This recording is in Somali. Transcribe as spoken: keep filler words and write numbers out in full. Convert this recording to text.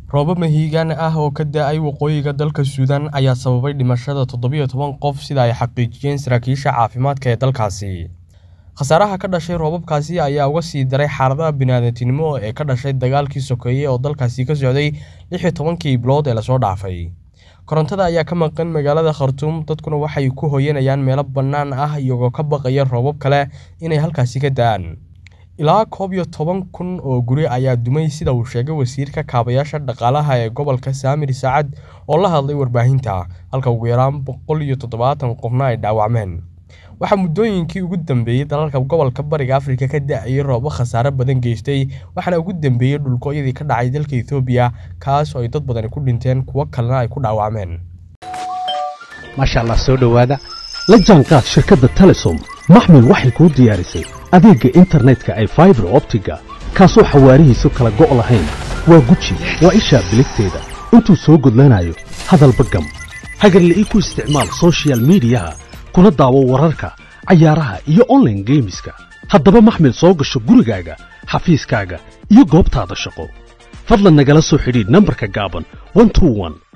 roobab mahiigaan ah oo ka da'ay waqooyiga dalka Suudaan ayaa sababay dhimashada toddoba iyo toban qof sida ay xaqiijiyeen saraakiisha caafimaadka ee dalkaasi. Khasaaraha ka dhashay roobabkaasi ayaa uga sii daray xaaladaha bini'aadantinimo ee ka dhashay dagaalkii sokeeye oo dalkaasi ka socday lix iyo tobankii bilood ee la soo dhaafay. Korontada ayaa ka maqan magaalada Khartoum, dadkuna waxay ku hooyanayaan meelo bannaan ah iyagoo ka baqaya roobab kale inay halkaasi ka da'aan. Ilaa koob iyo toban kun oo guri ayaa dumay sida uu sheegay wasiirka kaabayaasha dhaqaalaha ee gobolka Saamir Saacad oo la hadlay warbaahinta, halka ugu yaraan boqol iyo toddobaatan qofna ay dhaawacmeen. Waxa muddooyinkii ugu dambeeyay dalalka gobolka Bariga Afrika ka da'ay roobab khasaare badan geystay, waxaana ugu dambeeyay dhulkooyadii ka dhacay dalka Ethiopia, kaas oo ay dad badan ku dhinteen kuwa kalena ay ku dhaawacmeen. Masha Allah soo dhawaada la jaanqaad shirkadda Telesom maxmil waxay ku diyaarisay adeegga internetka ay fiber optiga kaasoo xawaarihiisu kala go' lahayn waa guji waa isha biligteeda intuu soo gudlanayo hadalba gam hagarle ii ku isticmaal social media kuna daawo wararka cayaaraha iyo online gameska haddaba maxmil soo gasho gurigaaga xafiiskaaga iyo goobtaada shaqo fadlan nagala soo xidhiidh nambarka gaaban one two one